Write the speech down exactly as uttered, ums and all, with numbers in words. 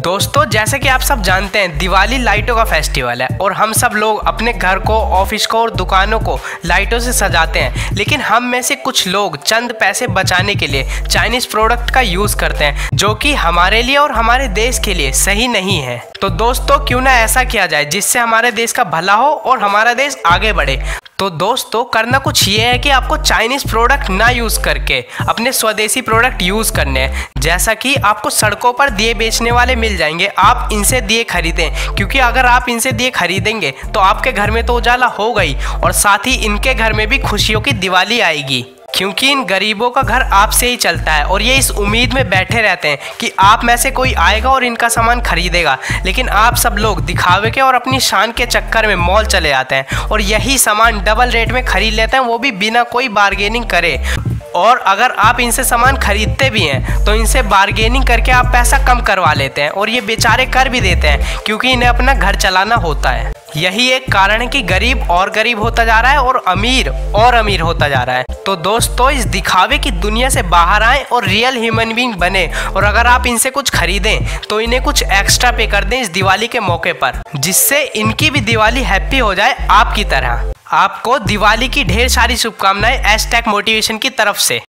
दोस्तों, जैसे कि आप सब जानते हैं दिवाली लाइटों का फेस्टिवल है और हम सब लोग अपने घर को, ऑफिस को और दुकानों को लाइटों से सजाते हैं। लेकिन हम में से कुछ लोग चंद पैसे बचाने के लिए चाइनीज प्रोडक्ट का यूज करते हैं, जो कि हमारे लिए और हमारे देश के लिए सही नहीं है। तो दोस्तों, क्यों ना ऐसा किया जाए जिससे हमारे देश का भला हो और हमारा देश आगे बढ़े। तो दोस्तों, करना कुछ ये है कि आपको चाइनीज प्रोडक्ट ना यूज करके अपने स्वदेशी प्रोडक्ट यूज करने हैं। जैसा कि आपको सड़कों पर दिए बेचने वाले मिल जाएंगे, आप इनसे दिए खरीदें, क्योंकि अगर आप इनसे दिए खरीदेंगे तो आपके घर में तो उजाला हो गई और साथ ही इनके घर में भी खुशियों की दिवाली आएगी, क्योंकि इन गरीबों का घर आपसे ही चलता है और ये इस उम्मीद में बैठे रहते हैं कि आप में से कोई आएगा और इनका सामान खरीदेगा। लेकिन आप सब लोग दिखावे के और अपनी शान के चक्कर में मॉल चले जाते हैं और यही सामान डबल रेट में खरीद लेते हैं, वो भी बिना कोई बार्गेनिंग करे। और अगर आप इनसे सामान खरीदते भी हैं तो इनसे बार्गेनिंग करके आप पैसा कम करवा लेते हैं और ये बेचारे कर भी देते हैं, क्योंकि इन्हें अपना घर चलाना होता है। यही एक कारण है कि गरीब और गरीब होता जा रहा है और अमीर और अमीर होता जा रहा है। तो दोस्तों, इस दिखावे की दुनिया से बाहर आएं और रियल ह्यूमन बीइंग बने। और अगर आप इनसे कुछ खरीदें तो इन्हें कुछ एक्स्ट्रा पे कर दें इस दिवाली के मौके पर, जिससे इनकी भी दिवाली हैप्पी हो जाए आपकी तरह। आपको दिवाली की ढेर सारी शुभकामनाएं एस टेक मोटिवेशन की तरफ से।